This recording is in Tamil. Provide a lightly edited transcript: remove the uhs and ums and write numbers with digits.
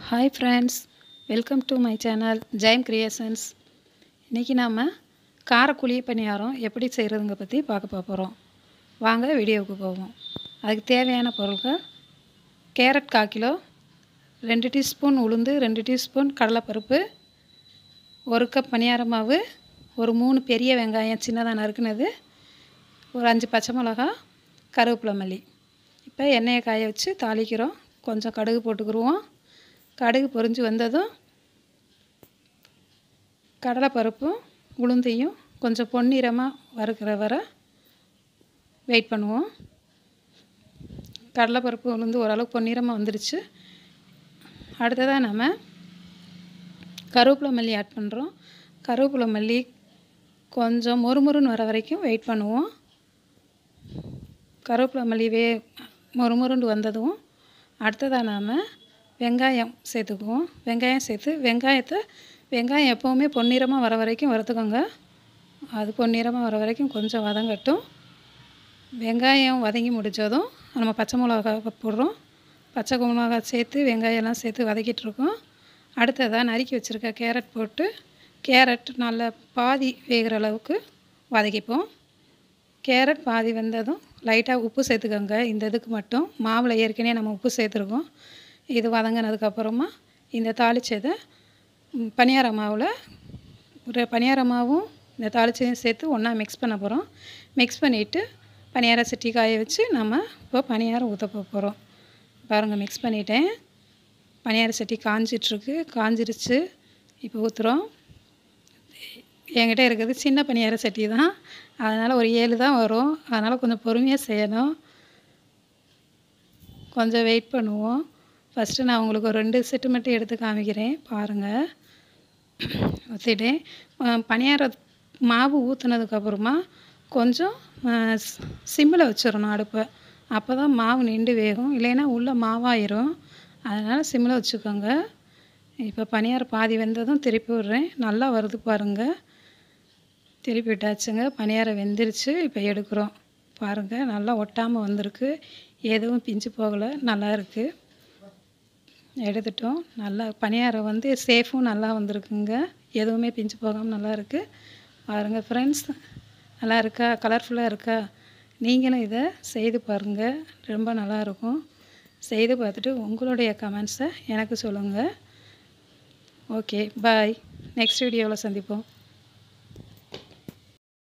Hi friends, welcome to my channel Jam Creations. इनकी नाम காரக்குழி பணியாரம் எப்படி செய்கிறதுங்க பற்றி பார்க்க போகிறோம்। வாங்க வீடியோவுக்கு போவோம்। அதுக்கு தேவையான பொருட்கள் கேரட் 1/4 கிலோ, 2 டீஸ்பூன் உளுந்து, 2 டீஸ்பூன் கடலைப்பருப்பு, 1 கப் பணியார மாவு, ஒரு 3 பெரிய வெங்காயம் சின்னதாக நறுக்குனது, ஒரு 5 பச்சை மிளகா, கருவேப்பிலை மல்லி। இப்போ எண்ணெயை காய வச்சு தாளிக்கிறோம்। கொஞ்சம் கடுகு போட்டுக்குருவோம்। கடுகு பொரிஞ்சு வந்ததும் கடலைப்பருப்பும் உளுந்தையும் கொஞ்சம் பொன்னிறமாக வறுக்கிற வரை வெயிட் பண்ணுவோம்। கடலைப்பருப்பு உளுந்து ஓரளவுக்கு பொன்னிறமாக வந்துடுச்சு। அடுத்ததாக நம்ம கருவேப்பிலை மல்லி ஆட் பண்ணுறோம்। கருவேப்பிலை மல்லி கொஞ்சம் மொறுமொறுன்னு வர வரைக்கும் வெயிட் பண்ணுவோம்। கருவேப்பிலை மல்லி மொறுமொறுண்டு வந்ததும் அடுத்ததாக நாம் வெங்காயம் சேர்த்துக்குவோம்। வெங்காயம் சேர்த்து வெங்காயம் எப்போவுமே பொன்னிறமாக வர வரைக்கும் வறுத்துக்கோங்க। அது பொன்னிறமாக வர வரைக்கும் கொஞ்சம் வதங்கட்டும்। வெங்காயம் வதங்கி முடித்ததும் நம்ம பச்சை மிளகா போடுறோம்। பச்சை மிளகா சேர்த்து வெங்காயம்லாம் சேர்த்து வதக்கிட்டுருக்கோம்। அடுத்ததாக நறுக்கி வச்சுருக்க கேரட் போட்டு கேரட் நல்லா பாதி வேகிற அளவுக்கு வதக்கிப்போம்। கேரட் பாதி வெந்ததும் லைட்டாக உப்பு சேர்த்துக்கோங்க। இந்த இதுக்கு மட்டும் மாவில் ஏற்கனவே நம்ம உப்பு சேர்த்துருக்கோம்। இது வதங்கினதுக்கப்புறமா இந்த தாளிச்சதை பணியார மாவில் ஒரு பணியார மாவும் இந்த தாளிச்சதையும் சேர்த்து ஒன்றா மிக்ஸ் பண்ண போகிறோம்। மிக்ஸ் பண்ணிவிட்டு பணியார சட்டி காய வச்சு நம்ம இப்போ பணியாரம் ஊற்ற போகிறோம்। பாருங்கள், மிக்ஸ் பண்ணிட்டேன்। பணியார சட்டி காஞ்சிருச்சு। இப்போ ஊற்றுறோம்। என்கிட்ட இருக்கிறது சின்ன பணியார சட்டி தான், அதனால் ஒரு 7 தான் வரும்। அதனால் கொஞ்சம் பொறுமையாக செய்யணும்। கொஞ்சம் வெயிட் பண்ணுவோம்। ஃபஸ்ட்டு நான் உங்களுக்கு ஒரு 2 செட்டு மட்டும் எடுத்து காமிக்கிறேன், பாருங்கள்। ஊற்றிட்டேன்। பணியார மாவு ஊற்றுனதுக்கப்புறமா கொஞ்சம் சிம்மில் வச்சிடணும் அடுப்பை। அப்போ தான் மாவு நின்று வேகும், இல்லைன்னா உள்ளே மாவாயிரும்। அதனால் சிம்மில் வச்சுக்கோங்க। இப்போ பணியாரம் பாதி வெந்ததும் திருப்பி விட்றேன்। நல்லா வருது பாருங்கள், திருப்பி விட்டாச்சுங்க। பணியாரம் வெந்துருச்சு। இப்போ எடுக்கிறோம்। பாருங்கள், நல்லா ஒட்டாமல் வந்திருக்கு, எதுவும் பிஞ்சு போகலை, நல்லா இருக்குது। எடுத்துட்டோம்। நல்லா பணியாரம் சேஃபும் நல்லா வந்திருக்குங்க, எதுவுமே பிஞ்சு போகாமல் நல்லா இருக்குது। பாருங்கள் ஃப்ரெண்ட்ஸ், நல்லா இருக்கா, கலர்ஃபுல்லாக இருக்கா? நீங்களும் இதை செய்து பாருங்கள், ரொம்ப நல்லாயிருக்கும்। செய்து பார்த்துட்டு உங்களுடைய கமெண்ட்ஸை எனக்கு சொல்லுங்கள்। ஓகே, பாய்। நெக்ஸ்ட் வீடியோவில் சந்திப்போம்।